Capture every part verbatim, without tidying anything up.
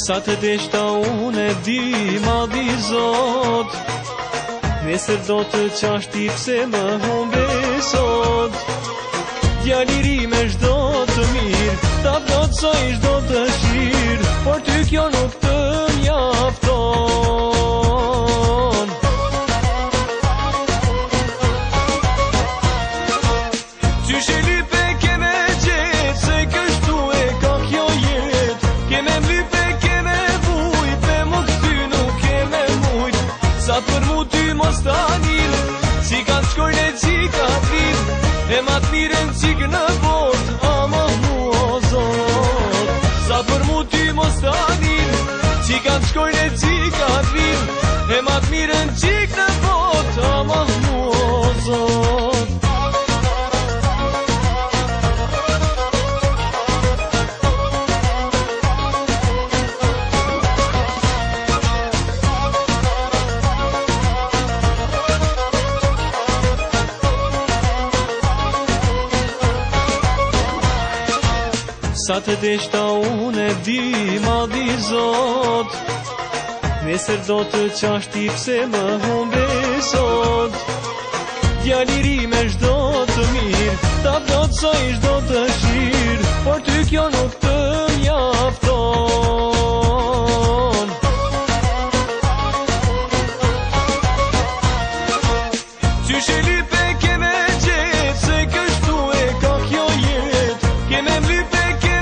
Sa të deshta unë e di, madhi Zot, nesër do të qashti pse më humbe sot. Djaliri me shdo të mirë, ta plotësoj shdo të shirë, por ty kjo nuk të mjafton. Qyshe lype keme gjetë, se kështu e ka kjo jetë, keme mlype keme vujt, me më këty nuk keme mujt. Sa për mu ty mos tanin, si kanë shkojnë e cikat vit, e matë miren qikë në bot, ama mu o Zot. Sa për mu ty mos tanin, si kanë shkojnë e cikat vit, e matë miren qikë në bot, ama mu o Zot. Sa të deshta unë e di, madhi Zot, nesër do të qashti pse më humbe sot. Djaliri me shdo të mirë, ta plotësoj shdo të shirë, por ty kjo nuk të mjafton. Qyshe lype keme gjetë, se kështu e ka kjo jetë, keme mlype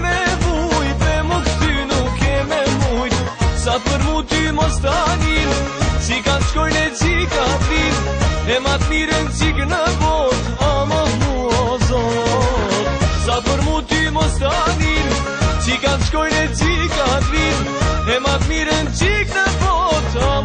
për mu ty mos tanin, si kanë shkojnë e cikat vit, e matë miren qikë në bot, ama mu o Zot. Sa për mu ty mos tanin, si kanë shkojnë e cikat vit, e matë miren qikë në bot,